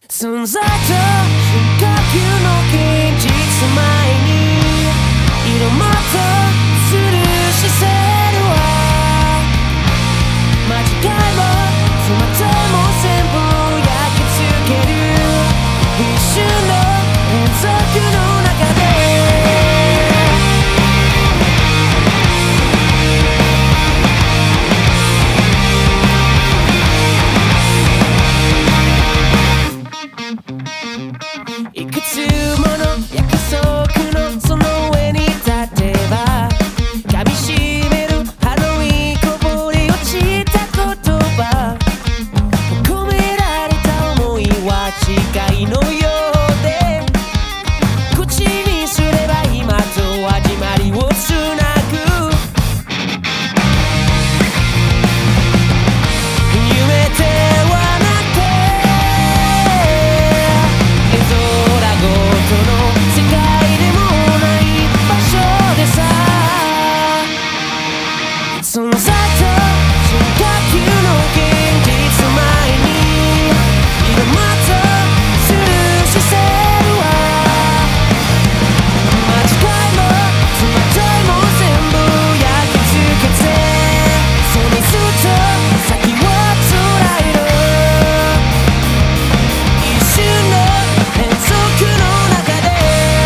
存在と深呼吸の現実前に色もっとする視線は間違いも戸惑いも全部焼き付ける一瞬の連続の中でいくつもの約束のその上に立てば噛みしめる歯のいいこぼれ落ちた言葉込められた想いは誓いのようで口にすれば今と始まりをつなぐ夢ではなく存在と深呼吸の現実前に色もっとする視線は間違いも戸惑いも全部焼き付けてそのずっと先を捉える一瞬の連続の中で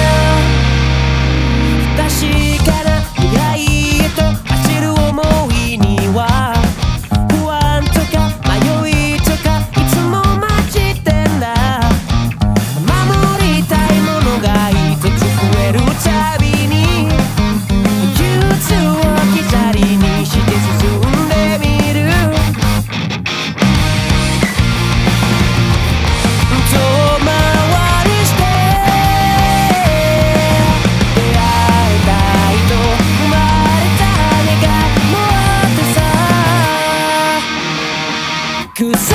不確かな未来へと走る想いには不安とか迷いとかいつも待ちてんだ守りたいものが一つ増えるたびに憂鬱を置き去りにして進んでみる遠回りして出会えたいと生まれた願いもあってさ